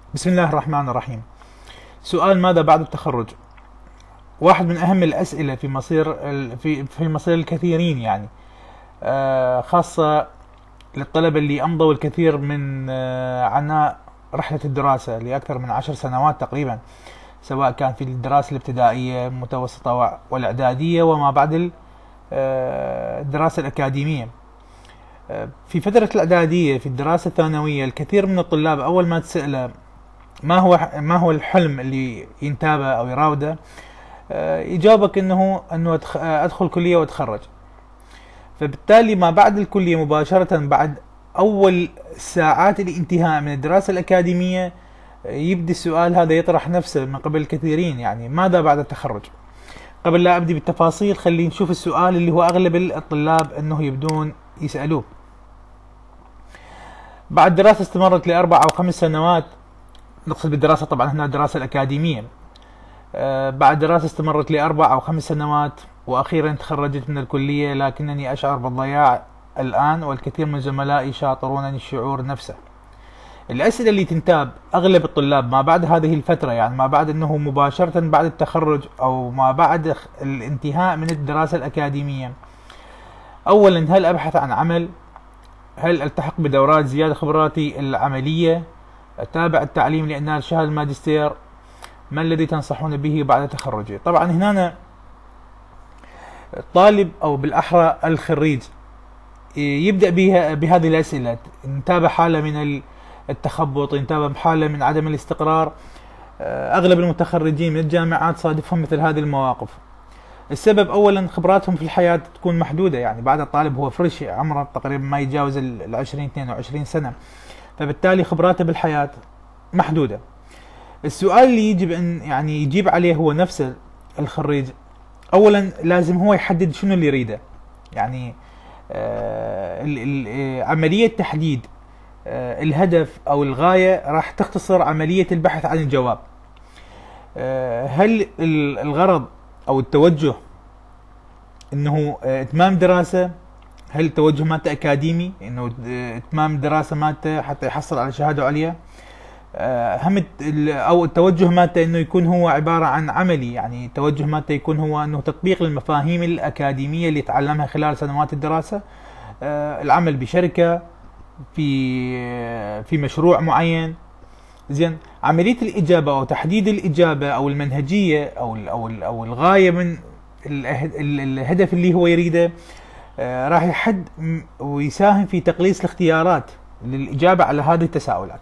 بسم الله الرحمن الرحيم. سؤال: ماذا بعد التخرج؟ واحد من أهم الأسئلة في مصير الكثيرين، يعني خاصة للطلبة اللي أمضوا الكثير من عناء رحلة الدراسة لأكثر من 10 سنوات تقريبا، سواء كان في الدراسة الابتدائية المتوسطة والإعدادية وما بعد الدراسة الأكاديمية. في فترة الإعدادية في الدراسة الثانوية الكثير من الطلاب أول ما تسأله ما هو الحلم اللي ينتابه أو يراوده، يجاوبك انه ادخل كلية واتخرج. فبالتالي ما بعد الكلية مباشرة بعد اول ساعات الانتهاء من الدراسة الاكاديمية يبدي السؤال هذا يطرح نفسه من قبل الكثيرين، يعني ماذا بعد التخرج؟ قبل لا ابدي بالتفاصيل خلينا نشوف السؤال اللي هو اغلب الطلاب انه يبدون يسألوه. بعد دراسة استمرت ل4 أو 5 سنوات، نقصد بالدراسة طبعا هنا الدراسة الأكاديمية، بعد دراسة استمرت ل4 أو 5 سنوات وأخيرا تخرجت من الكلية، لكنني أشعر بالضياع الآن والكثير من زملائي شاطرونني الشعور نفسه. الأسئلة اللي تنتاب أغلب الطلاب ما بعد هذه الفترة، يعني ما بعد أنه مباشرة بعد التخرج أو ما بعد الانتهاء من الدراسة الأكاديمية: أولا، هل أبحث عن عمل؟ هل ألتحق بدورات زيادة خبراتي العملية؟ أتابع التعليم لإنال شهادة الماجستير؟ ما الذي تنصحون به بعد تخرجي؟ طبعا هنا الطالب او بالاحرى الخريج يبدا بهذه الاسئله، نتابع حاله من التخبط، نتابع حاله من عدم الاستقرار. اغلب المتخرجين من الجامعات صادفهم مثل هذه المواقف. السبب اولا خبراتهم في الحياه تكون محدوده، يعني بعد الطالب هو فريش، عمره تقريبا ما يتجاوز 22 سنه، فبالتالي خبراته بالحياه محدوده. السؤال اللي يجب ان يعني يجيب عليه هو نفسه الخريج: اولا لازم هو يحدد شنو اللي يريده، يعني عملية تحديد الهدف او الغاية راح تختصر عملية البحث عن الجواب. هل الغرض او التوجه انه اتمام دراسة؟ هل التوجه مالته اكاديمي، انه اتمام دراسة مالته حتى يحصل على شهادة عليا؟ هم او التوجه مالته انه يكون هو عبارة عن عملي، يعني التوجه مالته يكون هو انه تطبيق للمفاهيم الاكاديمية اللي تعلمها خلال سنوات الدراسة، العمل بشركة في مشروع معين. زين، عملية الإجابة أو تحديد الإجابة أو المنهجية أو الغاية من الهدف اللي هو يريده راح يحد ويساهم في تقليص الاختيارات للإجابة على هذه التساؤلات.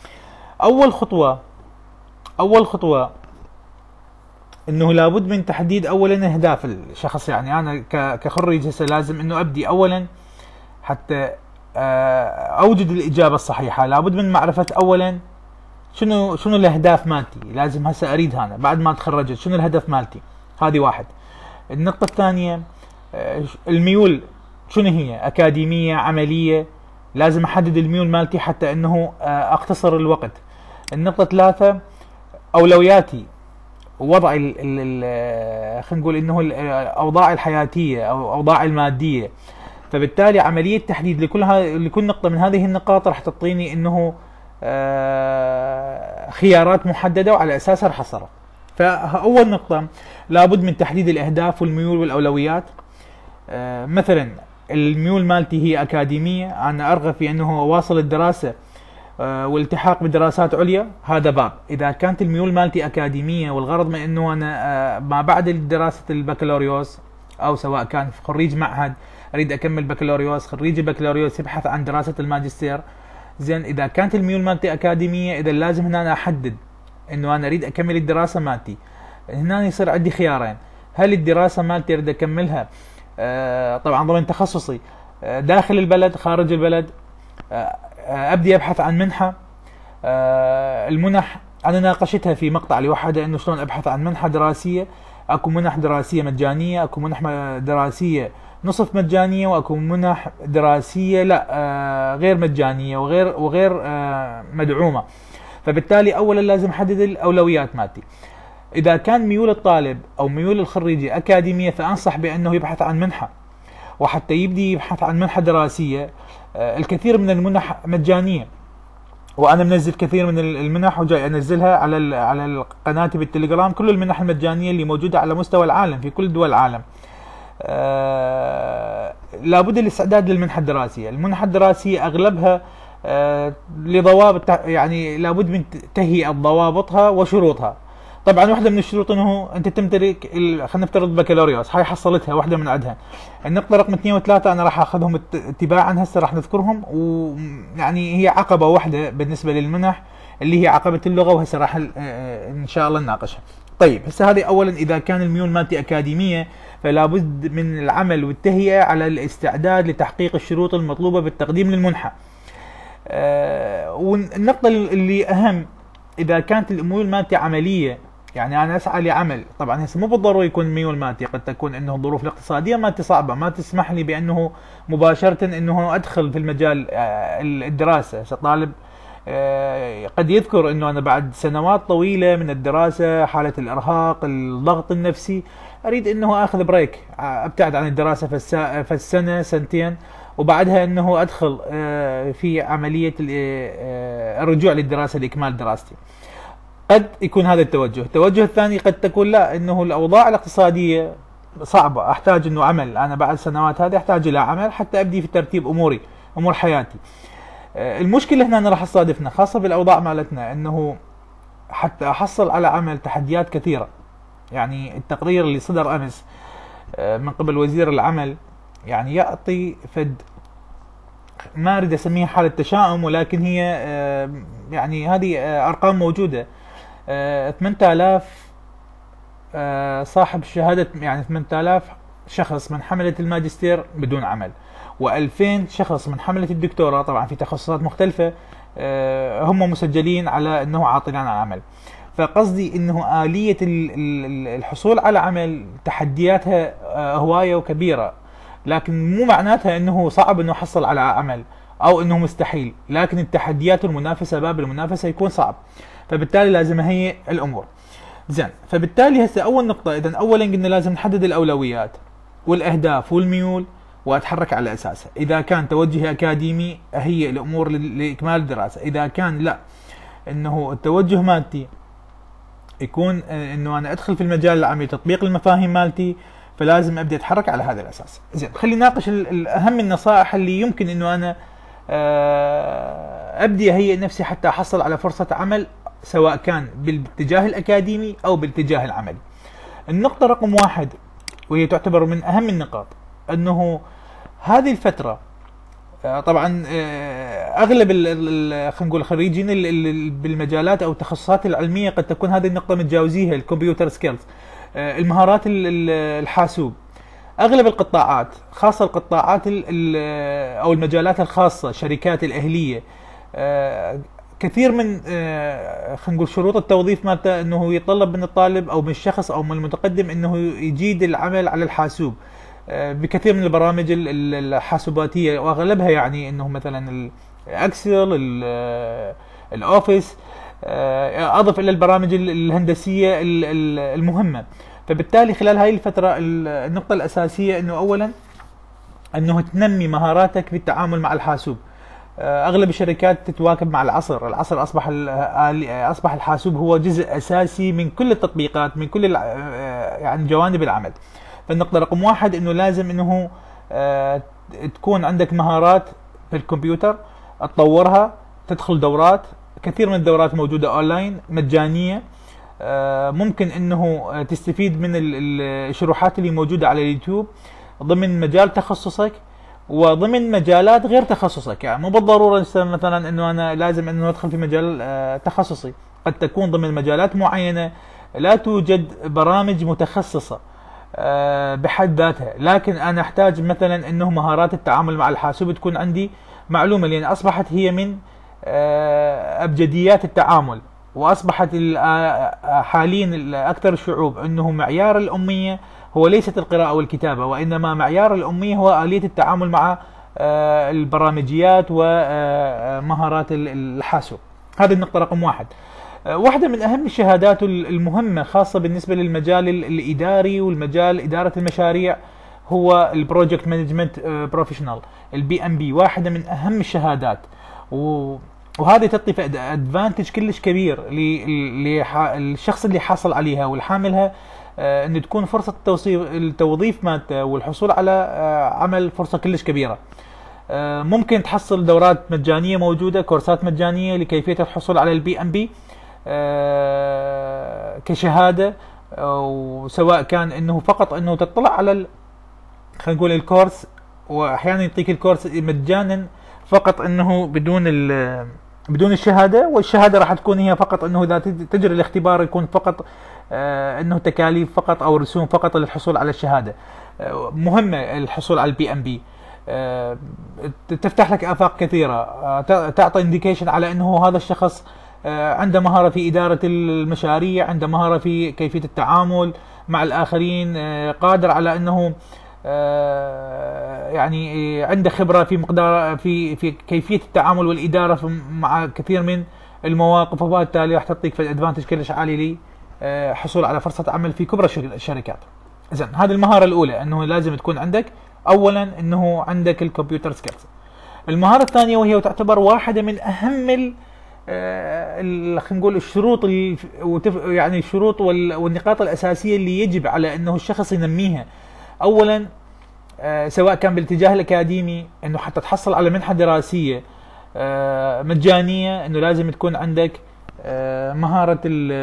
أول خطوة إنه لابد من تحديد أولا أهداف الشخص، يعني أنا كخريج هسه لازم إنه أبدي أولا حتى أوجد الإجابة الصحيحة، لابد من معرفة أولا شنو الأهداف مالتي. لازم هسه أريد هنا بعد ما تخرجت شنو الهدف مالتي، هذه واحد. النقطة الثانية الميول شنو هي، أكاديمية عملية، لازم أحدد الميول مالتي حتى إنه أختصر الوقت. النقطة 3 أولوياتي، وضع خلينا نقول إنه الأوضاع الحياتية أو أوضاع المادية. فبالتالي عملية تحديد لكل نقطة من هذه النقاط راح تعطيني إنه خيارات محددة وعلى أساسها راح أتصرف. فأول نقطة لابد من تحديد الأهداف والميول والأولويات. مثلا الميول مالتي هي أكاديمية، أنا أرغب في أنه أواصل الدراسة والالتحاق بدراسات عليا، هذا باب. إذا كانت الميول مالتي أكاديمية والغرض من أنه أنا ما بعد دراسة البكالوريوس، أو سواء كان خريج معهد أريد أكمل بكالوريوس، خريج البكالوريوس يبحث عن دراسة الماجستير. زين، إذا كانت الميول مالتي أكاديمية إذا لازم هنا أنا أحدد أنه أنا أريد أكمل الدراسة مالتي. هنا يصير عندي خيارين: هل الدراسة مالتي أريد أكملها طبعا ضمن تخصصي داخل البلد خارج البلد، ابدي ابحث عن منحة. المنح انا ناقشتها في مقطع لوحدها، انه شلون ابحث عن منحة دراسية. اكو منح دراسية مجانية، اكو منح دراسية نصف مجانية، واكو منح دراسية لا غير مجانية وغير مدعومة. فبالتالي اولا لازم احدد الاولويات مالتي. اذا كان ميول الطالب او ميول الخريجي اكاديمية فانصح بانه يبحث عن منحة، وحتى يبدي يبحث عن منحة دراسية. الكثير من المنح مجانية، وانا منزل كثير من المنح وجاي انزلها على قناتي بالتليجرام، كل المنح المجانيه اللي موجوده على مستوى العالم في كل دول العالم. لابد الاستعداد للمنحه الدراسيه. المنحه الدراسيه اغلبها لضوابط، يعني لابد من تهيئه ضوابطها وشروطها. طبعا واحده من الشروط انه انت تمتلك خلينا نفترض بكالوريوس، هاي حصلتها واحده من عندها. النقطه رقم 2 و3 انا راح اخذهم اتباعا، هسه راح نذكرهم، ويعني هي عقبه واحده بالنسبه للمنح اللي هي عقبه اللغه، وهسه راح ان شاء الله نناقشها. طيب هسه هذه اولا اذا كان الميول مالتي اكاديميه، فلا بد من العمل والتهيئه على الاستعداد لتحقيق الشروط المطلوبه بالتقديم للمنحه. والنقطه اللي اهم، اذا كانت الميول مالتي عمليه، يعني انا اسعى لعمل، طبعا هسه مو بالضروره يكون ميول مادي، قد تكون انه الظروف الاقتصاديه مالتي صعبه ما تسمح لي بانه مباشره انه ادخل في المجال الدراسه. طالب قد يذكر انه انا بعد سنوات طويله من الدراسه، حاله الارهاق، الضغط النفسي، اريد انه اخذ بريك، ابتعد عن الدراسه فالسنه سنتين، وبعدها انه ادخل في عمليه الرجوع للدراسه لاكمال دراستي. قد يكون هذا التوجه. التوجه الثاني قد تكون لا، انه الاوضاع الاقتصاديه صعبه، احتاج انه عمل، انا بعد سنوات هذه احتاج الى عمل حتى ابدي في ترتيب امور حياتي. المشكله هنا أنا راح تصادفنا خاصه بالاوضاع مالتنا، انه حتى احصل على عمل تحديات كثيره. يعني التقرير اللي صدر امس من قبل وزير العمل يعني يعطي فد، ما اريد اسميها حاله تشاؤم، ولكن هي يعني هذه ارقام موجوده. 8000 صاحب شهاده، يعني 8000 شخص من حمله الماجستير بدون عمل، و2000 شخص من حمله الدكتوراه، طبعا في تخصصات مختلفه، هم مسجلين على انه عاطلين عن العمل. فقصدي انه آلية الحصول على عمل تحدياتها هواية وكبيرة، لكن مو معناتها انه صعب انه حصل على عمل او انه مستحيل، لكن التحديات والمنافسة، باب المنافسة يكون صعب، فبالتالي لازم هي الامور. زين، فبالتالي هسه اول نقطة، اذا اولا قلنا لازم نحدد الاولويات والاهداف والميول واتحرك على اساسها. اذا كان توجهي اكاديمي هي الامور لاكمال الدراسة، اذا كان لا، انه التوجه مالتي يكون انه انا ادخل في المجال العملي، تطبيق المفاهيم مالتي، فلازم ابدا اتحرك على هذا الاساس. زين، خلينا نناقش اهم النصائح اللي يمكن انه انا ابدي اهيئ نفسي حتى احصل على فرصة عمل، سواء كان بالاتجاه الاكاديمي او بالاتجاه العملي. النقطة رقم 1، وهي تعتبر من اهم النقاط، انه هذه الفترة طبعا اغلب خلينا نقول خريجين بالمجالات او التخصصات العلميه قد تكون هذه النقطه متجاوزيها، الكمبيوتر سكيلز، المهارات الحاسوب. اغلب القطاعات، خاصه القطاعات او المجالات الخاصه، الشركات الاهليه، كثير من خلينا نقول شروط التوظيف مالته انه يتطلب من الطالب او من الشخص او من المتقدم انه يجيد العمل على الحاسوب بكثير من البرامج الحاسوباتيه، واغلبها يعني انه مثلا الاكسل، الاوفيس، اضف الى البرامج الهندسيه المهمه. فبالتالي خلال هاي الفتره النقطه الاساسيه انه اولا انه تنمي مهاراتك في التعامل مع الحاسوب. اغلب الشركات تتواكب مع العصر اصبح الحاسوب هو جزء اساسي من كل التطبيقات، من كل يعني جوانب العمل. فالنقطة رقم 1 انه لازم انه تكون عندك مهارات في الكمبيوتر، تطورها، تدخل دورات، كثير من الدورات موجودة اونلاين مجانية، ممكن انه تستفيد من الشروحات اللي موجودة على اليوتيوب ضمن مجال تخصصك وضمن مجالات غير تخصصك. يعني مو بالضرورة مثلا انه انا لازم انه ادخل في مجال تخصصي، قد تكون ضمن مجالات معينة لا توجد برامج متخصصة بحد ذاتها، لكن انا احتاج مثلا انه مهارات التعامل مع الحاسوب تكون عندي معلومه، لان اصبحت هي من ابجديات التعامل، واصبحت حاليا اكثر الشعوب انه معيار الاميه هو ليست القراءه والكتابه، وانما معيار الاميه هو اليه التعامل مع البرامجيات ومهارات الحاسوب. هذه النقطه رقم 1. واحدة من أهم الشهادات المهمة خاصة بالنسبة للمجال الإداري والمجال إدارة المشاريع هو البروجكت مانجمنت بروفيشنال، البي ام بي، واحدة من أهم الشهادات. وهذه تعطي ادفانتج كلش كبير للشخص اللي حاصل عليها والحاملها، ان تكون فرصه التوظيف مالته والحصول على عمل فرصه كلش كبيره. ممكن تحصل دورات مجانيه موجوده، كورسات مجانيه لكيفيه الحصول على البي ام بي كشهاده، وسواء كان انه فقط انه تطلع على خلينا نقول الكورس، واحيانا يعطيك الكورس مجانا فقط انه بدون الشهاده، والشهاده راح تكون هي فقط انه اذا تجري الاختبار يكون فقط انه تكاليف فقط او رسوم فقط للحصول على الشهاده. مهمه الحصول على البي ام بي، تفتح لك آفاق كثيرة، تعطي انديكيشن على انه هذا الشخص عنده مهارة في إدارة المشاريع، عنده مهارة في كيفية التعامل مع الآخرين، قادر على انه يعني عنده خبرة في مقدار في كيفية التعامل والإدارة مع كثير من المواقف، وبالتالي راح تعطيك في الادفانتج كلش عالي لي حصول على فرصة عمل في كبرى الشركات. إذن هذه المهارة الأولى، انه لازم تكون عندك اولا انه عندك الكمبيوتر سكيلز. المهارة الثانية وهي وتعتبر واحدة من اهم خلينا نقول الشروط يعني الشروط والنقاط الاساسية اللي يجب على انه الشخص ينميها. اولا سواء كان بالاتجاه الاكاديمي، انه حتى تحصل على منحة دراسية مجانية، انه لازم تكون عندك مهارة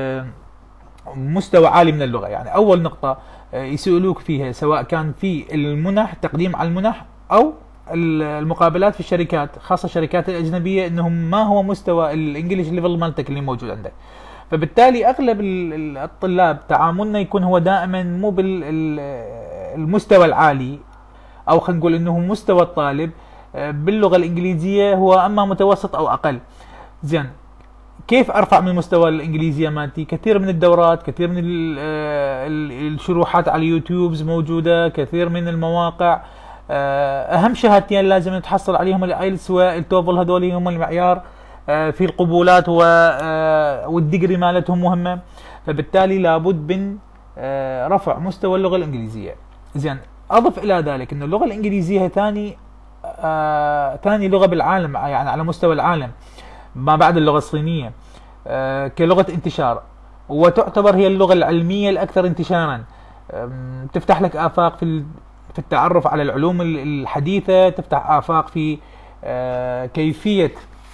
مستوى عالي من اللغة. يعني اول نقطة يسألوك فيها سواء كان في المنح، تقديم على المنح او المقابلات في الشركات، خاصة الشركات الأجنبية، انهم ما هو مستوى الانجليش ليفل مالتك اللي موجود عندك. فبالتالي اغلب الطلاب تعاملنا يكون هو دائما مو بالمستوى العالي، او خلينا نقول انه مستوى الطالب باللغة الانجليزية هو اما متوسط او اقل. زين، كيف ارفع من مستوى الانجليزيه مالتي؟ كثير من الدورات، كثير من الشروحات على اليوتيوب موجوده، كثير من المواقع. اهم شهادتين لازم نتحصل عليهم الايلتس والتوفل، هذول هم المعيار في القبولات، والديجري مالتهم مهمه. فبالتالي لابد من رفع مستوى اللغه الانجليزيه. زين، اضف الى ذلك انه اللغه الانجليزيه هي ثاني لغه بالعالم، يعني على مستوى العالم ما بعد اللغة الصينية كلغة انتشار، وتعتبر هي اللغة العلمية الأكثر انتشارا. تفتح لك آفاق في التعرف على العلوم الحديثة، تفتح آفاق في كيفية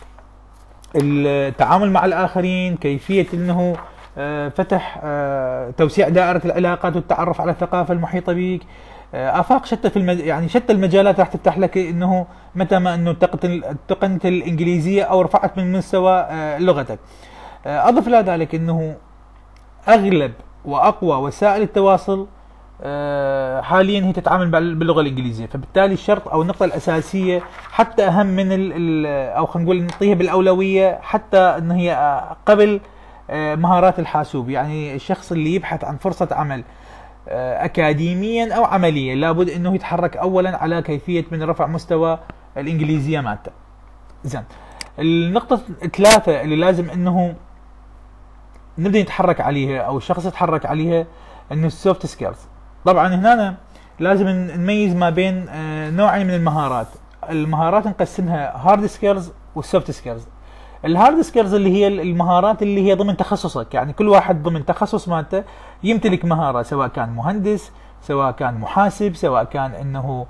التعامل مع الآخرين، كيفية أنه فتح توسيع دائرة العلاقات والتعرف على الثقافة المحيطة بك. آفاق شتى يعني شتى المجالات راح تفتح لك، انه متى ما انه تقنت الانجليزيه او رفعت من مستوى لغتك. اضف الى ذلك انه اغلب واقوى وسائل التواصل حاليا هي تتعامل باللغه الانجليزيه. فبالتالي الشرط او النقطه الاساسيه، حتى اهم من او خلينا نقول نعطيها بالاولويه، حتى ان هي قبل مهارات الحاسوب. يعني الشخص اللي يبحث عن فرصه عمل اكاديميا او عمليا لابد انه يتحرك اولا على كيفيه من رفع مستوى الانجليزيه مالته. زين، النقطه الثالثه اللي لازم انه نبدا نتحرك عليها او الشخص يتحرك عليها، انه السوفت سكيلز. طبعا هنا لازم نميز ما بين نوعين من المهارات. المهارات نقسمها هارد سكيلز والسوفت سكيلز. الهارد سكيلز اللي هي المهارات اللي هي ضمن تخصصك، يعني كل واحد ضمن تخصص مالته يمتلك مهارة، سواء كان مهندس، سواء كان محاسب، سواء كان انه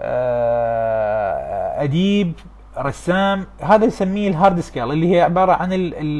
اديب، رسام. هذا يسميه الهارد سكيل، اللي هي عبارة عن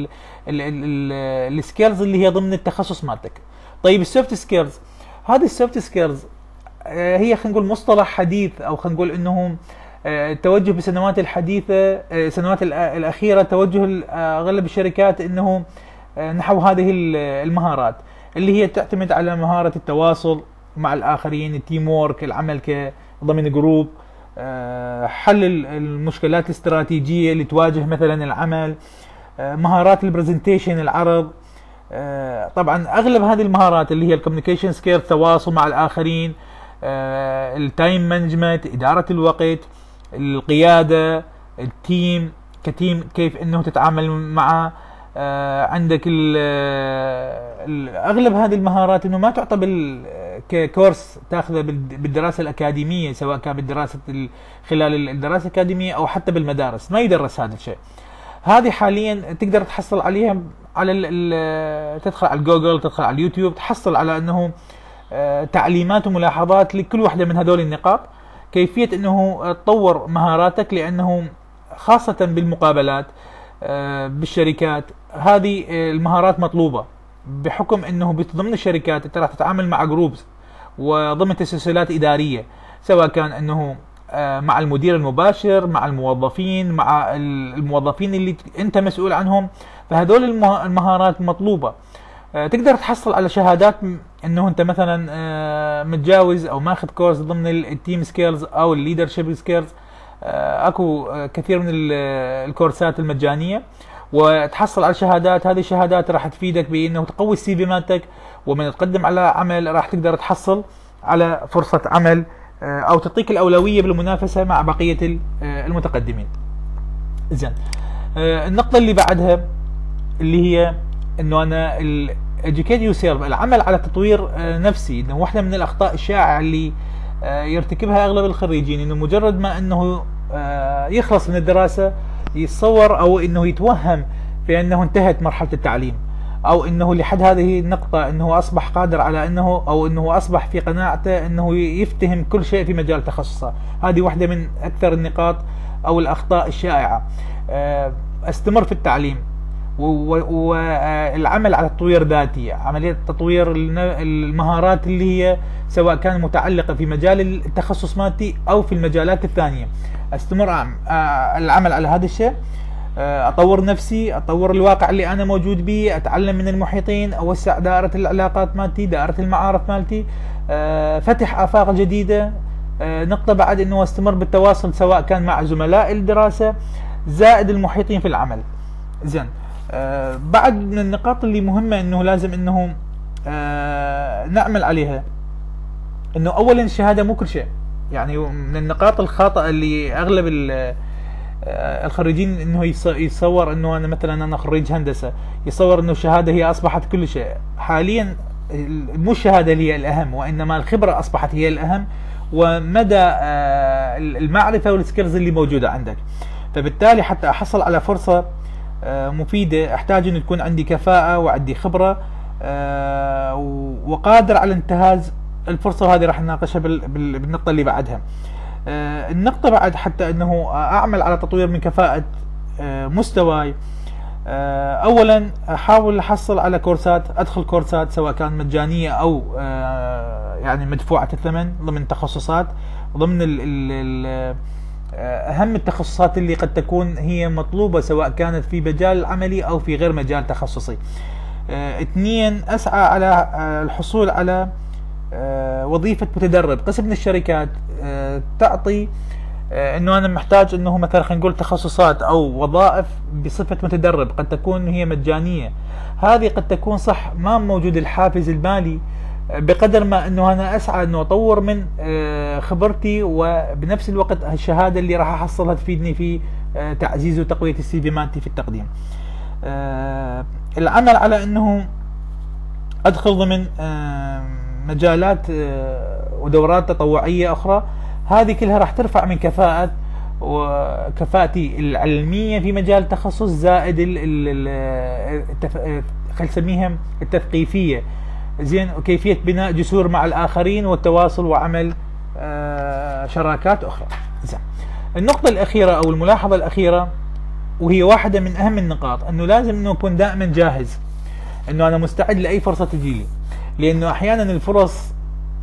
السكيلز اللي هي ضمن التخصص مالتك. طيب السوفت سكيلز، هذه السوفت سكيلز هي خلينا نقول مصطلح حديث، او خلينا نقول انه توجه بالسنوات الحديثة، السنوات الأخيرة توجه أغلب الشركات أنه نحو هذه المهارات، اللي هي تعتمد على مهارة التواصل مع الآخرين، التيم وورك، العمل ضمن جروب، حل المشكلات الاستراتيجية اللي تواجه مثلا العمل، مهارات البرزنتيشن، العرض. طبعا أغلب هذه المهارات اللي هي الكوميونيكيشن سكيل، التواصل مع الآخرين، التايم مانجمنت، إدارة الوقت، القيادة، التيم كتيم، كيف انه تتعامل معه. عندك اغلب هذه المهارات انه ما تعطى ككورس تاخذه بالدراسة الأكاديمية، سواء كان بالدراسة خلال الدراسة الأكاديمية او حتى بالمدارس، ما يدرس هذا الشيء. هذه حاليا تقدر تحصل عليها على تدخل على جوجل، تدخل على اليوتيوب، تحصل على انه تعليمات وملاحظات لكل واحدة من هذول النقاط، كيفية انه تطور مهاراتك، لانه خاصة بالمقابلات بالشركات هذه المهارات مطلوبة، بحكم انه ضمن الشركات انت راح تتعامل مع جروبز وضمن تسلسلات ادارية، سواء كان انه مع المدير المباشر، مع الموظفين، مع الموظفين اللي انت مسؤول عنهم، فهذول المهارات مطلوبة. تقدر تحصل على شهادات انه انت مثلا متجاوز او ماخذ كورس ضمن التيم سكيلز او الليدرشيب سكيلز. اكو كثير من الكورسات المجانية، وتحصل على شهادات. هذه الشهادات راح تفيدك بانه تقوي السي في مالتك، ومن تقدم على عمل راح تقدر تحصل على فرصة عمل او تعطيك الاولوية بالمنافسة مع بقية المتقدمين. زين، النقطة اللي بعدها اللي هي انه انا educate yourself، العمل على تطوير نفسي. انه واحدة من الاخطاء الشائعة اللي يرتكبها اغلب الخريجين، انه مجرد ما انه يخلص من الدراسة يتصور او انه يتوهم في انه انتهت مرحلة التعليم، او انه لحد هذه النقطة انه اصبح قادر على انه، او انه اصبح في قناعته انه يفتهم كل شيء في مجال تخصصه. هذه واحدة من اكثر النقاط او الاخطاء الشائعة. استمر في التعليم والعمل على التطوير الذاتي، عملية تطوير المهارات اللي هي سواء كان متعلقة في مجال التخصص مالتي او في المجالات الثانية. استمر العمل على هذا الشيء، اطور نفسي، اطور الواقع اللي انا موجود به، اتعلم من المحيطين، اوسع دائرة العلاقات مالتي، دائرة المعارف مالتي، فتح افاق جديدة. نقطة بعد انه استمر بالتواصل سواء كان مع زملاء الدراسة زائد المحيطين في العمل. زين، بعد من النقاط اللي مهمة انه لازم انه نعمل عليها، انه اولا الشهادة مو كل شيء. يعني من النقاط الخاطئة اللي اغلب الخريجين انه يتصور انه انا مثلا انا خريج هندسة، يصور انه الشهادة هي اصبحت كل شيء. حاليا مو الشهادة اللي هي الاهم، وانما الخبرة اصبحت هي الاهم، ومدى المعرفة والسكيلز اللي موجودة عندك. فبالتالي حتى احصل على فرصة مفيدة احتاج انه تكون عندي كفاءة وعندي خبرة وقادر على انتهاز الفرصة. وهذه راح نناقشها بالنقطة اللي بعدها. النقطة بعد حتى انه اعمل على تطوير من كفاءة مستواي. اولا احاول احصل على كورسات، ادخل كورسات سواء كان مجانية او يعني مدفوعة الثمن ضمن تخصصات، ضمن اهم التخصصات اللي قد تكون هي مطلوبة سواء كانت في مجال العملي او في غير مجال تخصصي. اثنين، اسعى على الحصول على وظيفة متدرب. قسم من الشركات تعطي انه انا محتاج انه مثلا خلينا نقول تخصصات او وظائف بصفة متدرب، قد تكون هي مجانية. هذه قد تكون صح ما موجود الحافز المالي بقدر ما انه انا اسعى انه اطور من خبرتي، وبنفس الوقت الشهادة اللي راح احصلها تفيدني في تعزيز وتقوية السي في مالتي في التقديم. العمل على انه ادخل ضمن مجالات ودورات تطوعية اخرى. هذه كلها راح ترفع من كفاءتي العلمية في مجال التخصص، زائد خلينا نسميها التثقيفية. زين، وكيفية بناء جسور مع الآخرين والتواصل وعمل شراكات أخرى. زين، النقطة الأخيرة أو الملاحظة الأخيرة، وهي واحدة من أهم النقاط، أنه لازم أنه أكون دائما جاهز، أنه أنا مستعد لأي فرصة تجيلي. لأنه أحيانا الفرص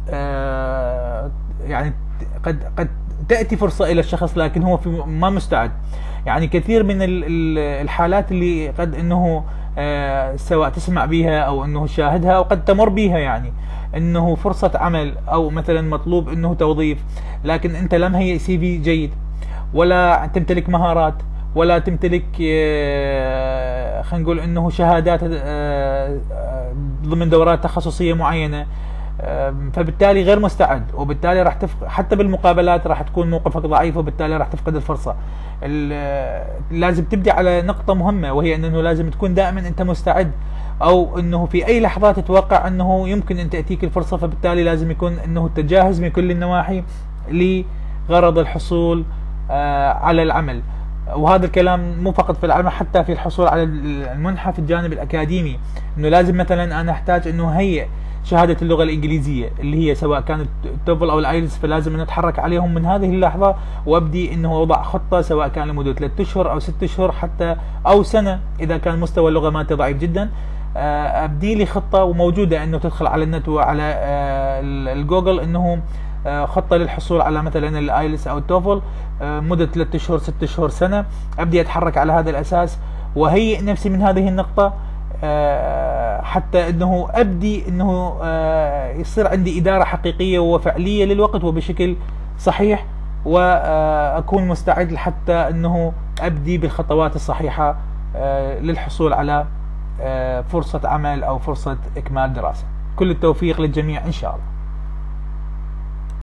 يعني قد تأتي فرصة إلى الشخص لكن هو ما مستعد. يعني كثير من الحالات اللي قد أنه سواء تسمع بيها أو أنه شاهدها أو قد تمر بيها، يعني أنه فرصة عمل أو مثلا مطلوب أنه توظيف، لكن أنت لا مهيئ سي في جيد، ولا تمتلك مهارات، ولا تمتلك خلينا نقول أنه شهادات ضمن دورات تخصصية معينة، فبالتالي غير مستعد، وبالتالي راح حتى بالمقابلات راح تكون موقفك ضعيف، وبالتالي راح تفقد الفرصة. لازم تبدأ على نقطة مهمة، وهي أنه لازم تكون دائما أنت مستعد، أو أنه في أي لحظة تتوقع أنه يمكن أن تأتيك الفرصة، فبالتالي لازم يكون أنه تجهز من كل النواحي لغرض الحصول على العمل. وهذا الكلام مو فقط في العالم، حتى في الحصول على المنحة في الجانب الأكاديمي، إنه لازم مثلا أنا أحتاج إنه هي شهادة اللغة الإنجليزية اللي هي سواء كانت توفل أو الآيلتس، فلازم أن أتحرك عليهم من هذه اللحظة، وأبدي إنه وضع خطة سواء كان لمدة 3 أشهر أو 6 أشهر حتى أو سنة إذا كان مستوى اللغة مالتي ضعيف جدا. أبدي لي خطة، وموجودة إنه تدخل على النت وعلى الجوجل إنه خطة للحصول على مثلا الآيلتس أو التوفل مدة 3 أشهر 6 أشهر سنة. أبدي أتحرك على هذا الأساس وهيئ نفسي من هذه النقطة حتى انه ابدي انه يصير عندي اداره حقيقيه وفعليه للوقت وبشكل صحيح، واكون مستعد حتى انه ابدي بالخطوات الصحيحه للحصول على فرصه عمل او فرصه اكمال دراسه. كل التوفيق للجميع ان شاء الله.